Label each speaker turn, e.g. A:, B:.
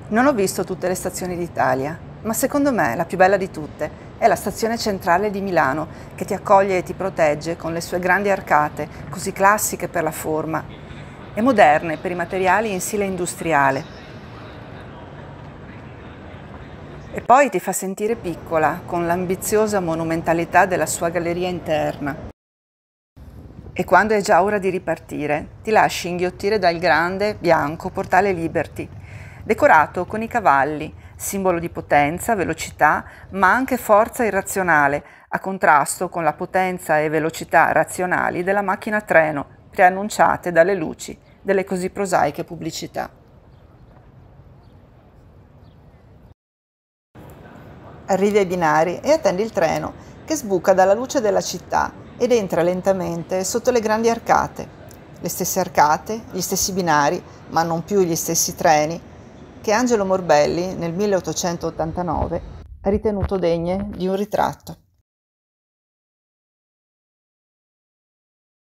A: Non ho visto tutte le stazioni d'Italia, ma secondo me la più bella di tutte è la stazione centrale di Milano, che ti accoglie e ti protegge con le sue grandi arcate, così classiche per la forma e moderne per i materiali in stile industriale. E poi ti fa sentire piccola, con l'ambiziosa monumentalità della sua galleria interna. E quando è già ora di ripartire, ti lasci inghiottire dal grande, bianco portale Liberty, decorato con i cavalli, simbolo di potenza, velocità, ma anche forza irrazionale, a contrasto con la potenza e velocità razionali della macchina a treno, preannunciate dalle luci delle così prosaiche pubblicità. Arrivi ai binari e attendi il treno, che sbuca dalla luce della città ed entra lentamente sotto le grandi arcate. Le stesse arcate, gli stessi binari, ma non più gli stessi treni, che Angelo Morbelli nel 1889 ha ritenuto degne di un ritratto.